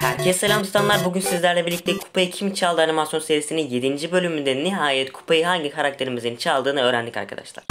Herkese selam tutanlar, bugün sizlerle birlikte Kupayı Kim Çaldı animasyon serisinin 7. bölümünde nihayet kupayı hangi karakterimizin çaldığını öğrendik arkadaşlar.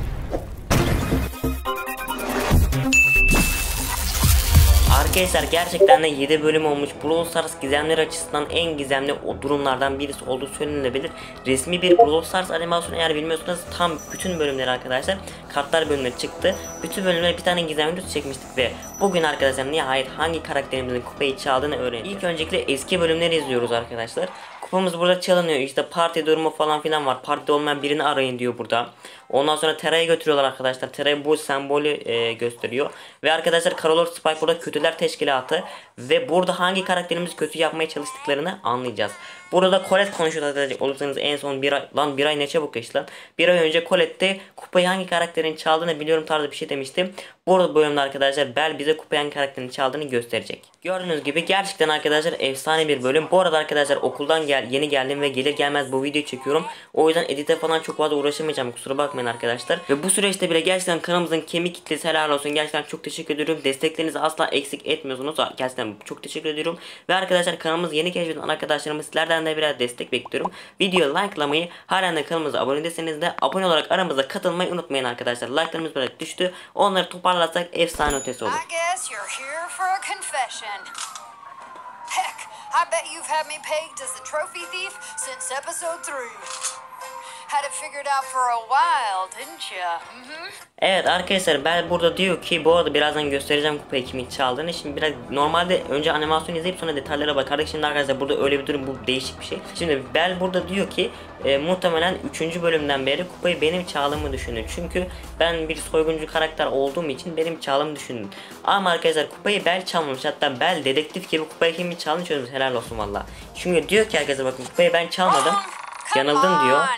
Arkadaşlar gerçekten de 7 bölüm olmuş. Brawl Stars gizemleri açısından en gizemli o durumlardan birisi olduğu söylenebilir. Resmi bir Brawl Stars animasyonu, eğer bilmiyorsanız tam bütün bölümleri arkadaşlar kartlar bölümleri çıktı. Bütün bölümleri bir tane gizemli çekmiştik ve bugün arkadaşlar nihayet hangi karakterimizin kupayı çaldığını öğrendik. İlk öncelikle eski bölümleri izliyoruz arkadaşlar. Kupamız burada çalınıyor, işte parti durumu falan filan var. Partide olmayan birini arayın diyor burada. Ondan sonra Tera'ya götürüyorlar arkadaşlar. Tera bu sembolü gösteriyor. Ve arkadaşlar Carolor Spike burada kötüler teşkilatı. Ve burada hangi karakterimizi kötü yapmaya çalıştıklarını anlayacağız. Burada Colette konuşuyor hatırlayacak olursanız, en son bir ay ne çabuk geçti lan. Bir ay önce Colette'de kupayı hangi karakterin çaldığını biliyorum tarzı bir şey demiştim. Burada bölümde arkadaşlar Bell bize kupayı hangi karakterin çaldığını gösterecek. Gördüğünüz gibi gerçekten arkadaşlar efsane bir bölüm. Bu arada arkadaşlar okuldan yeni geldim ve gelir gelmez bu videoyu çekiyorum. O yüzden edite falan çok fazla uğraşamayacağım, kusura bakmayın arkadaşlar. Ve bu süreçte bile gerçekten kanalımızın kemik kitlesi helal olsun. Gerçekten çok teşekkür ediyorum. Desteklerinizi asla eksik etmiyorsunuz. Gerçekten çok teşekkür ediyorum. Ve arkadaşlar kanalımız yeni keşfeden arkadaşlarımız, sizlerden de biraz destek bekliyorum. Videoyu likelamayı, halen de kanalımıza abone değilseniz de abone olarak aramıza katılmayı unutmayın arkadaşlar. Like'larımız böyle düştü. Onları toparlarsak efsane ötesi olur. Heck, I bet you've had me pegged as the trophy thief since episode 3. Had it figured out for a while, didn't you? Evet arkadaşlar, ben burada diyor ki, bu arada birazdan göstereceğim kupayı kimin çaldığını. Şimdi biraz normalde önce animasyon izleyip sonra detaylara bakardık. Şimdi arkadaşlar burada öyle bir durum, bu değişik bir şey. Şimdi Bell burada diyor ki muhtemelen 3. bölümden beri kupayı benim çaldığımı düşündü. Çünkü ben bir soyguncu karakter olduğum için benim çaldığımı düşündüm. Ama arkadaşlar kupayı Bell çalmamış, hatta Bell dedektif gibi kupayı kimin çaldığını çözmüş, helal olsun valla. Çünkü diyor ki arkadaşlar bakın, kupayı ben çalmadım. Yanıldın diyor.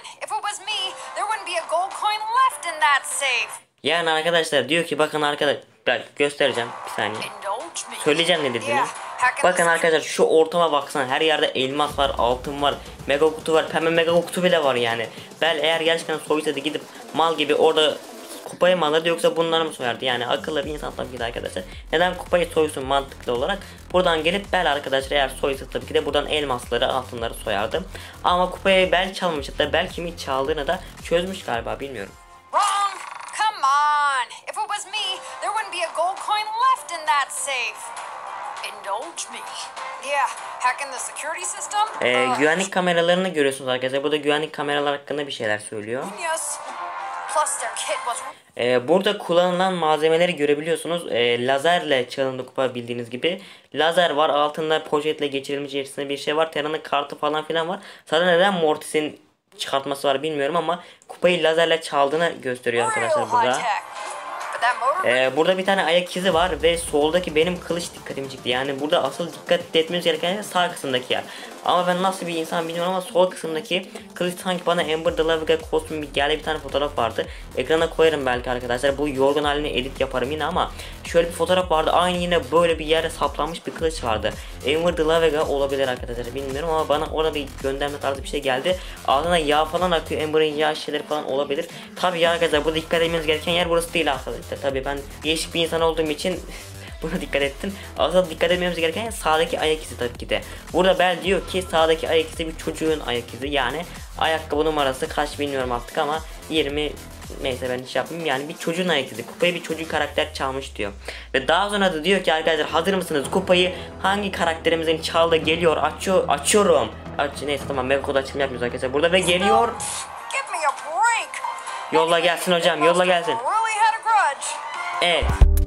Yani arkadaşlar diyor ki bakın arkadaşlar, göstereceğim bir saniye. Söyleyeceğim ne dediğini. Bakın arkadaşlar şu ortama baksana, her yerde elmas var, altın var, mega kutu var, pembe mega kutu bile var yani. Bel eğer gerçekten soysaydı gidip mal gibi orada kupayı mı alırdı, yoksa bunları mı soyardı? Yani akıllı bir insan tabii ki de arkadaşlar. Neden kupayı soysun mantıklı olarak? Buradan gelip Bel arkadaşlar eğer soysa tabii ki de buradan elmasları, altınları soyardı. Ama kupayı Bel çalmamış, hatta Bel kimin çaldığını da çözmüş galiba, bilmiyorum. Come on. If it was me, there wouldn't be a gold coin left in that safe. Indulge me. Yeah, hacking the security system. Güvenlik kameralarını görüyorsunuz arkadaşlar. Burada güvenlik kameralar hakkında bir şeyler söylüyor. Yes. Plus their kit was... Burada kullanılan malzemeleri görebiliyorsunuz. Lazerle çalındı kupa, bildiğiniz gibi. Lazer var, altında poşetle geçirilmiş içerisinde bir şey var. Tera'nın kartı falan filan var. Sana neden Mortis'in çıkartması var bilmiyorum ama kupayı lazerle çaldığını gösteriyor arkadaşlar burada. Burada bir tane ayak izi var ve soldaki benim kılıç dikkatimi çekti. Yani burada asıl dikkat etmemiz gereken sağ kısımdaki yer. Ama ben nasıl bir insan bilmiyorum ama sol kısımdaki kılıç sanki bana Amber the Lavega kostümü geldi, bir tane fotoğraf vardı. Ekrana koyarım belki arkadaşlar. Bu yorgun haline edit yaparım yine, ama şöyle bir fotoğraf vardı. Aynı yine böyle bir yere saplanmış bir kılıç vardı. Amber the Lavega olabilir arkadaşlar, bilmiyorum ama bana orada bir gönderme tarzı bir şey geldi. Ağzına yağ falan akıyor. Amber'ın yağ şeyleri falan olabilir. Tabii ya arkadaşlar, burada dikkat etmemiz gereken yer burası değil arkadaşlar. Tabii ben değişik bir insan olduğum için buna dikkat ettim. Aslında dikkat etmemiz gereken sağdaki ayak izi tabii ki de. Burada Bell diyor ki sağdaki ayak izi bir çocuğun ayak izi. Yani ayakkabı numarası kaç bilmiyorum artık ama 20, neyse ben hiç yapmayayım. Yani bir çocuğun ayak izi. Kupayı bir çocuk karakter çalmış diyor. Ve daha sonra da diyor ki arkadaşlar, hazır mısınız? Kupayı hangi karakterimizin çaldı geliyor. Açıyorum. Neyse tamam, mega kod açılımı yapmıyoruz arkadaşlar burada ve geliyor. Yolla gelsin hocam, yolla gelsin. Evet.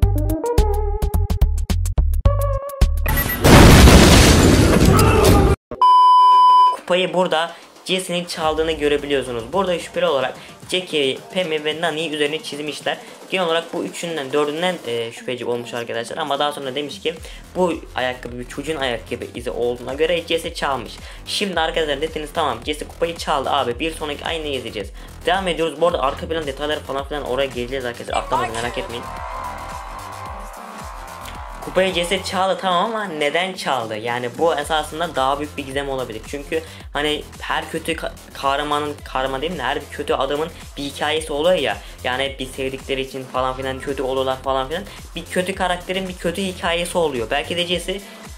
Kupayı burada Jesse'nin çaldığını görebiliyorsunuz. Burada şüpheli olarak Jackie, Pam'i ve Nani'yi üzerine çizmişler. Genel olarak bu üçünden, dördünden şüpheci olmuş arkadaşlar. Ama daha sonra demiş ki bu ayakkabı bir çocuğun ayakkabı izi olduğuna göre Jesse çalmış. Şimdi arkadaşlar dediniz tamam, Jesse kupayı çaldı abi, bir sonraki aynı izleyeceğiz. Devam ediyoruz. Bu arada arka plan detayları falan filan oraya geleceğiz arkadaşlar. Atlamadım, merak etmeyin. Kupayı Jesse çaldı tamam, ama neden çaldı? Yani bu esasında daha büyük bir gizem olabilir. Çünkü hani her kötü kahraman değil mi? Her bir kötü adamın bir hikayesi oluyor ya. Yani bir sevdikleri için falan filan kötü oluyorlar falan filan. Bir kötü karakterin bir kötü hikayesi oluyor. Belki de Jesse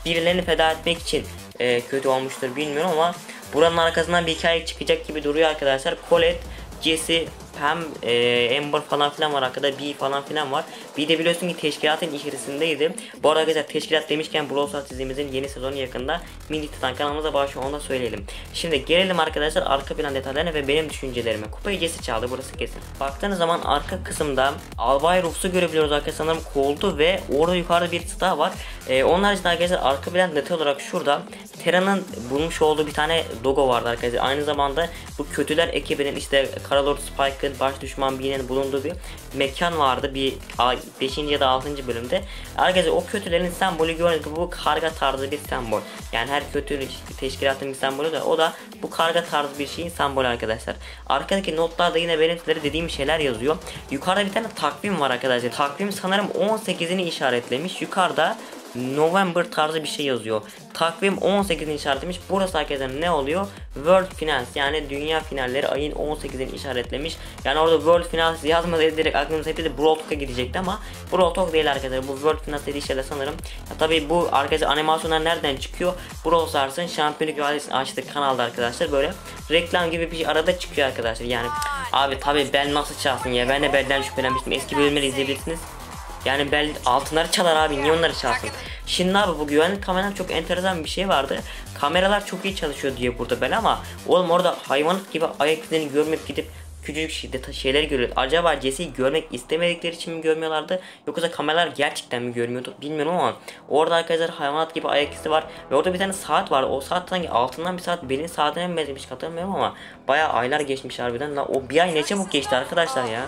birilerini feda etmek için kötü olmuştur bilmiyorum ama buranın arkasından bir hikaye çıkacak gibi duruyor arkadaşlar. Colette, Jesse, Pam, Amber falan filan var arkada, B falan filan var. Bir de biliyorsun ki teşkilatın içerisindeydi. Bu arada arkadaşlar teşkilat demişken Brawl Stars dizimizin yeni sezonu yakında Mini Titan kanalımıza başlıyor, onu da söyleyelim. Şimdi gelelim arkadaşlar arka plan detaylarına ve benim düşüncelerime. Kupayı Jesse çaldı, burası kesin. Baktığınız zaman arka kısımda Albay Rux'u görebiliyoruz arkadaşlar, sanırım kovuldu ve orada yukarıda bir star var. Onun haricinde arkadaşlar arka plan detay olarak şurada Terra'nın bulmuş olduğu bir tane logo vardı arkadaşlar. Aynı zamanda bu kötüler ekibinin işte Karalord Spike'ın baş düşman birinin bulunduğu bir mekan vardı bir 5. ya da 6. bölümde. Arkadaşlar o kötülerin sembolü gördüğünüz gibi bu karga tarzı bir sembol. Yani her kötü teşkilatın bir sembolü de o da bu karga tarzı bir şeyin sembolü arkadaşlar. Arkadaki notlarda yine benim sizlere dediğim şeyler yazıyor. Yukarıda bir tane takvim var arkadaşlar. Takvim sanırım 18'ini işaretlemiş. Yukarıda November tarzı bir şey yazıyor. Takvim 18'ini işaretlemiş. Burası arkadaşlar ne oluyor? World Finals, yani dünya finalleri ayın 18'ini işaretlemiş. Yani orada World Finals yazmadı, direkt aklımıza hepsi Brawl Talk'a gidecekti ama Brawl Talk değil arkadaşlar. Bu World Finals dediği şeyler sanırım. Tabii bu arkadaşlar animasyonlar nereden çıkıyor? Brawl Stars'ın şampiyonluk vadisini açtık kanalda arkadaşlar. Böyle reklam gibi bir şey arada çıkıyor arkadaşlar. Yani abi tabii Bel nasıl çalsın ya? Ben de Bel'den şüphelenmiştim. Eski bölümleri izleyebilirsiniz. Yani Bel altınları çalar abi, niye onları çalsın? Şimdi abi bu güvenlik kameralar çok enteresan bir şey vardı. Kameralar çok iyi çalışıyor diye burada Bel ama oğlum orada hayvanat gibi ayak izlerini görmeyip gidip küçücük şeyleri görüyor. Acaba Jesse'yi görmek istemedikleri için mi görmüyorlardı? Yoksa kameralar gerçekten mi görmüyordu bilmiyorum ama orada arkadaşlar hayvanat gibi ayak izi var ve orada bir tane saat var. O saat sanki altından bir saat Bel'in saatine mi benzemiş hatırlamıyorum ama bayağı aylar geçmiş harbiden. La, o bir ay ne çabuk geçti arkadaşlar ya.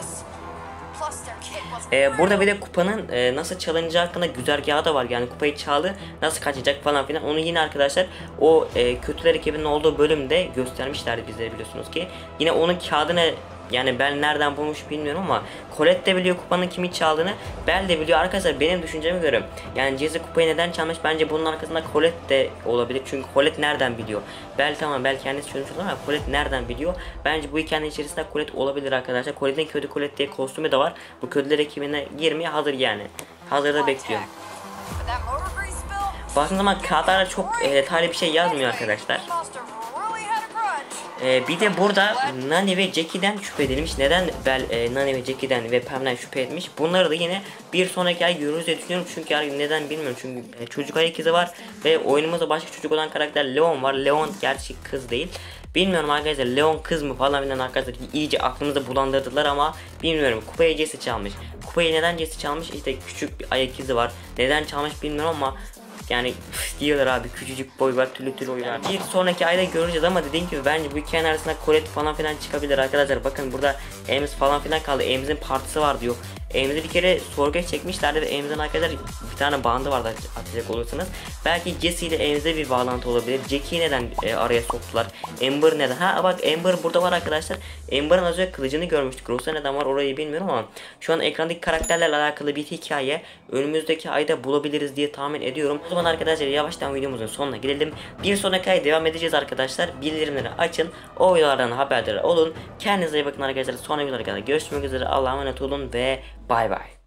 Burada bir de kupanın nasıl çalınacağı hakkında güzergahı da var. Yani kupayı çaldı, nasıl kaçacak falan filan. Onu yine arkadaşlar o kötüler ekibinin olduğu bölümde göstermişlerdi bizlere, biliyorsunuz ki. Yine onun kağıdını yani Bel nereden bulmuş bilmiyorum ama Colette de biliyor kupanın kimi çaldığını, Bel de biliyor arkadaşlar benim düşünceme göre. Yani Jesse kupayı neden çalmış, bence bunun arkasında Colette de olabilir. Çünkü Colette nereden biliyor? Bel tamam, Bel kendisi çözmüş ama Colette nereden biliyor? Bence bu hikayenin içerisinde Colette olabilir arkadaşlar. Colette'in kötü Colette diye kostümü de var. Bu kötüler ekibine girmeye hazır yani. Hazırda bekliyor. Baktığınız zaman kağıtlarda çok detaylı bir şey yazmıyor arkadaşlar. Bir de burada Nani ve Jackie'den şüphe edilmiş. Neden Bel Nani ve Jackie'den ve Pam'den şüphe etmiş? Bunları da yine bir sonraki ay görürüz diye düşünüyorum. Çünkü neden bilmiyorum. Çünkü çocuk ay ikizi var ve oyunumuzda başka çocuk olan karakter Leon var. Leon gerçek kız değil. Bilmiyorum arkadaşlar, Leon kız mı falan filan arkadaşlar, iyice aklımızı bulandırdılar ama bilmiyorum. Kupayı Jesse çalmış. Kupayı neden Jesse çalmış? İşte küçük bir ayak izi var. Neden çalmış bilmiyorum ama yani diyorlar abi, küçücük boy var, türlü oylar. Bir sonraki ayda göreceğiz ama dediğim gibi bence bu hikayenin arasında Colette falan filan çıkabilir arkadaşlar. Bakın burada Ames falan filan kaldı. Ames'in partisi var diyor. Ames'i bir kere sorguya çekmişlerdi ve Ames'in arkadaşlar bir tane bandı vardı atacak olursanız. Belki Jesse ile Ames'e bir bağlantı olabilir. Jackie'yi neden araya soktular? Amber neden? Ha bak, Amber burada var arkadaşlar. Amber'ın az önce kılıcını görmüştük. Rosa neden var orayı bilmiyorum ama şu an ekrandaki karakterlerle alakalı bir hikaye önümüzdeki ayda bulabiliriz diye tahmin ediyorum. O zaman arkadaşlar yavaştan videomuzun sonuna gidelim. Bir sonraki ay devam edeceğiz arkadaşlar. Bildirimleri açın. O videolardan haberdar olun. Kendinize iyi bakın arkadaşlar. Sonra videolarda görüşmek üzere. Allah'a emanet olun ve bay bay.